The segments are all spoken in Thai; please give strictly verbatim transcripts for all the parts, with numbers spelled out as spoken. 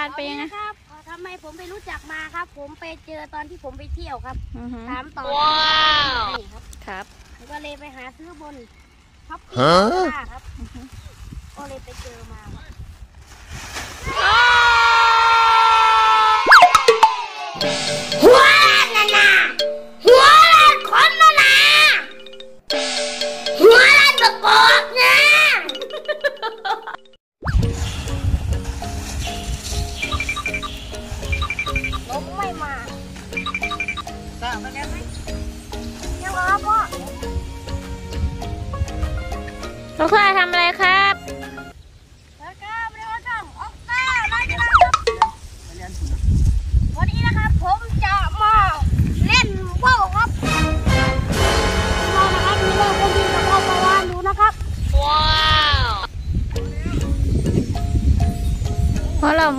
ติเป็นยังไงครับทำไมผมไปรู้จักมาครับผมไปเจอตอนที่ผมไปเที่ยวครับถามต่อนี่ครับครับก็เลยไปหาซื้อบนท็อปปี้ครับก็เลยไปเจอมาหัวนานาหัวคนนานาหัวตะกอกนะลมไม่มาก็มาแล้วไหมยังรอพ่อลูกค้าทำอะไรครับแล้วก็ไม่ได้ว่าช่องออกก้าได้แล้วครับวันนี้นะครับผมจะมาเล่นว่าวครับมานะครับมีเรื่องคนดีกับพ่อประวานดูนะครับว้าวเพราะเรา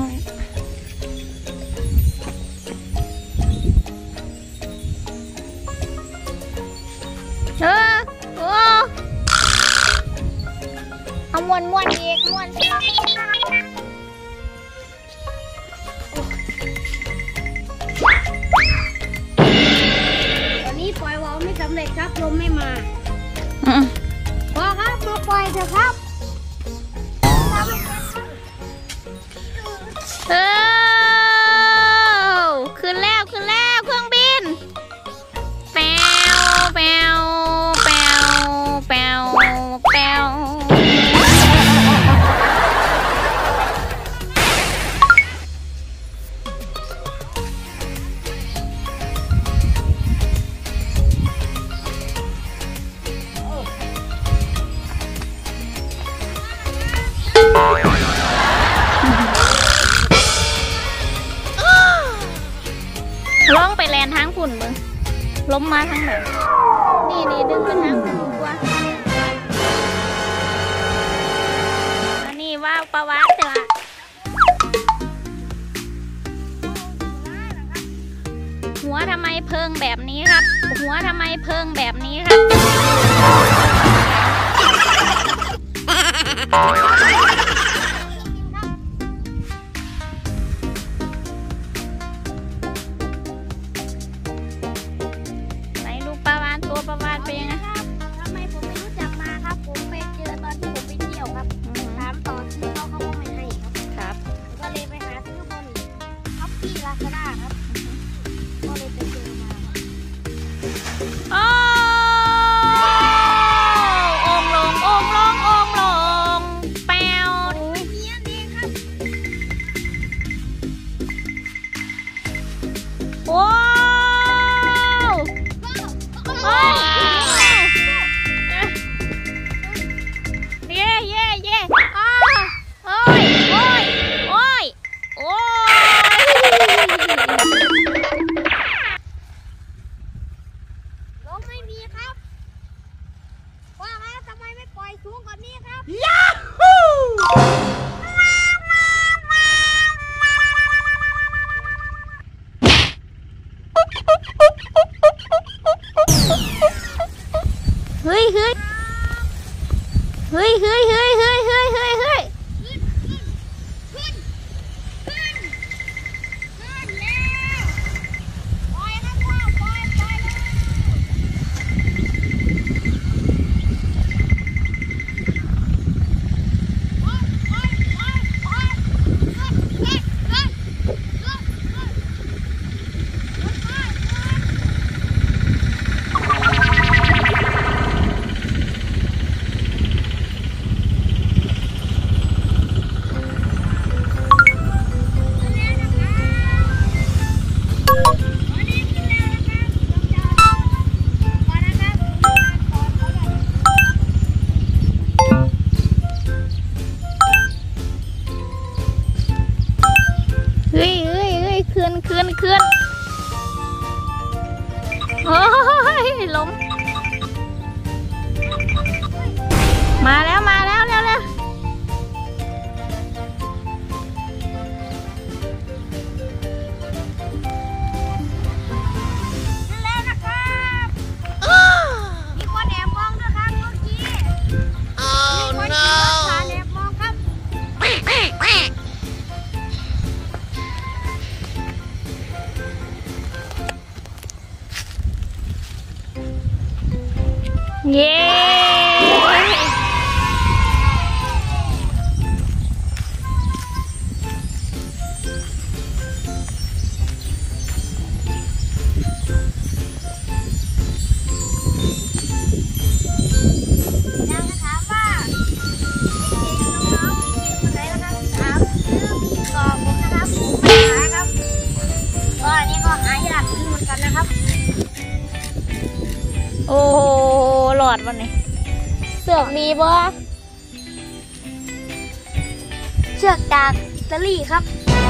เออโอ้เอาม้วนม้วนอีกม้วนตอนนี้ปล่อยวอลไม่สำเร็จครับลมไม่มาพอครับมาปล่อยเถอะครับเออขึ้นแล้วขึ้นแล้วเครื่องบินแปวแปวแปวแปวแปวล้องไปแลนทางฝุ่นมึงล้มมาทางไหนนี่นี่ดึงขึ้นทางฝุ่นกว่าอันนี้ว่าวประวัติจ้ะหัวทำไมเพิงแบบนี้ครับหัวทำไมเพิงแบบนี้ครับตัวประวัติเป็นยังไงครับทำไมผมไม่รู้จักมาครับผมไปเจอตอนที่ผมไปเที่ยวครับถามต่อซื้อเขาเขาก็ไม่ให้ครับก็เลยไปหาซื้อบนท็อปปี้ลาซาด้าครับก็เลยไปเจอมาโอ้องลงองลงองลงแปวไม่มีอันนี้ครับโอ้โอ้เย่เย่เย่อ้าโอ้ยโอ้ยโอ้ยโอ้ยลมไม่มีครับว่าแล้วทำไมไม่ปล่อยสูงกว่านี้ครับยาฮูเฮ้ยเฮ้ยเฮ้ยเฮ้ยเฮ้ยเฮ้ยเฮ้ยเฮ้ยเฮ้ยขึ้นขึ้นขึ้นขึ้นแล้วปล่อยครับพ่อปล่อยปล่อยเลยปล่อยปล่อยปล่อยปล่อยขึ้นขึ้นขึ้นขึ้นขึ้นโดวันนี้เสือกมีบ่เชือกจากอิตาลีครับ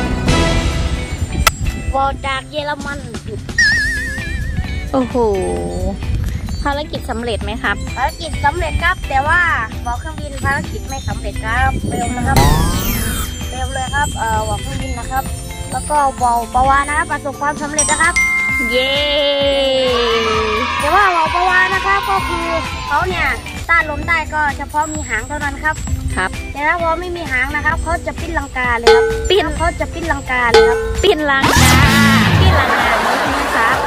วอลจากเยอรมันโอ้โหภารกิจสำเร็จไหมครับภารกิจสำเร็จครับแต่ว่าบอลเครื่องบินภารกิจไม่สำเร็จครับเร็วนะครับเร็วเลยครับเอ่อบอลเครื่องบินนะครับแล้วก็บอลปวานะครับประสบความสำเร็จนะครับเย้แต่ว่าบอลปวานะครับก็คือเขาเนี่ยต้านลมได้ก็เฉพาะมีหางเท่านั้นครับครับแต่ถ้าพอไม่มีหางนะครับเขาจะปิ้นลังกาเลยครับปิ้นเขาจะปิ้นลังกาเลยครับปิ้นลังกาปิ้นลังกาครับ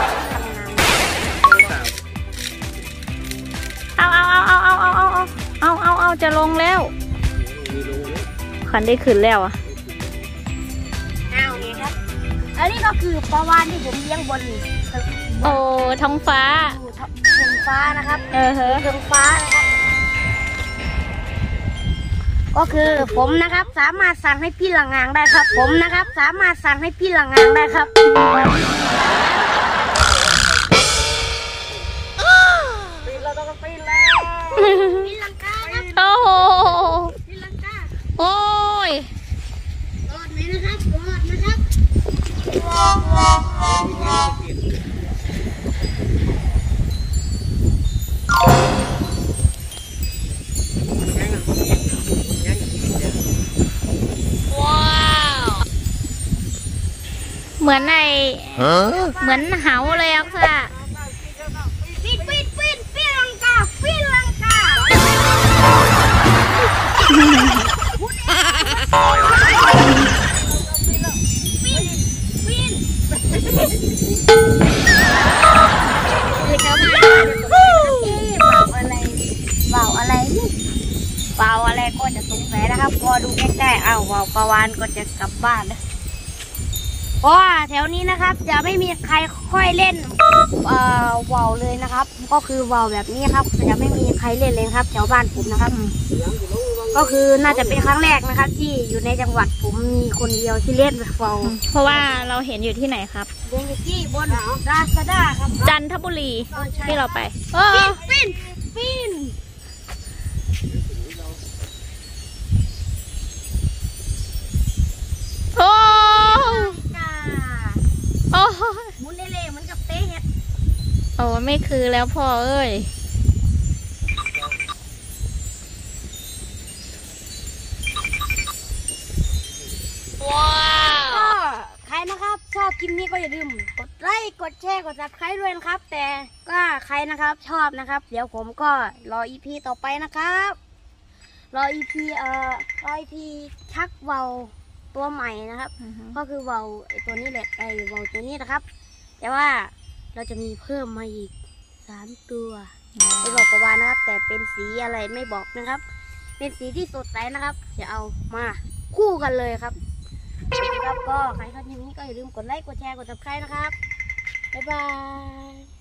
เอาเอาเอาเอาเอาเอาเอาเอาเอาเอาจะลงแล้วคันได้ขึ้นแล้วอ่ะเอาไงครับอันนี้ก็คือปลาวาฬที่ผมเลี้ยงบนโอ้ท้องฟ้าท้องฟ้านะครับเออเฮ้ท้องฟ้านะครับก็คือผมนะครับสามารถสั่งให้พี่หลังงานได้ครับผมนะครับสามารถสั่งให้พี่หลังงานได้ครับปีนเราต้องปีนแล้วปีนลังกาครับโอ้โหปีนลังกาโอ้ยรอดไหมนะครับรอดนะครับเหมือนในเหมือนเหาเลยอ่ะค่ะปีนปีนปีนปีนลังกาปีนลังกาปีนปีนนี่ครับเบาอะไรเบาอะไรนี่เบาอะไรก็จะสงสัยนะครับพอดูใกล้ๆอ้าวเบาปลาวาฬก็จะกลับบ้านนะเพราะว่าแถวนี้นะครับจะไม่มีใครค่อยเล่นเอ่อว่าวเลยนะครับก็คือว่าวแบบนี้ครับจะไม่มีใครเล่นเลยครับแถวบ้านผมนะครับก็คือน่าจะเป็นครั้งแรกนะครับที่อยู่ในจังหวัดผมมีคนเดียวที่เล่นว่าวเพราะว่าเราเห็นอยู่ที่ไหนครับเล่นอยู่ที่บนราษฎาครับจันทบุรีที่เราไปปีนปีนปีนโอ้โอ้มุนเล่ๆเหมือนกับเต้เห็ดโอ้ไม่คือแล้วพ่อเอ้ยว้าวใครนะครับชอบคลิปนี้ก็อย่าลืมกดไลค์กดแชร์กดซับสไครบ์ด้วยนะครับแต่ก็ใครนะครับชอบนะครับเดี๋ยวผมก็รออีพีต่อไปนะครับรออีพีเอ่อรออีพีชักเบาตัวใหม่นะครับ uh-huh. ก็คือเบาไอตัวนี้แหละไอเบาตัวนี้นะครับแต่ว่าเราจะมีเพิ่มมาอีกสามตัวไอเบาปลาวาฬนะครับแต่เป็นสีอะไรไม่บอกนะครับเป็นสีที่สดใสนะครับจะเอามาคู่กันเลยครับครับก็ใครชอบคลิปนี้ก็อย่าลืมกดไลค์กดแชร์กดซับสไครบ์นะครับบ๊ายบาย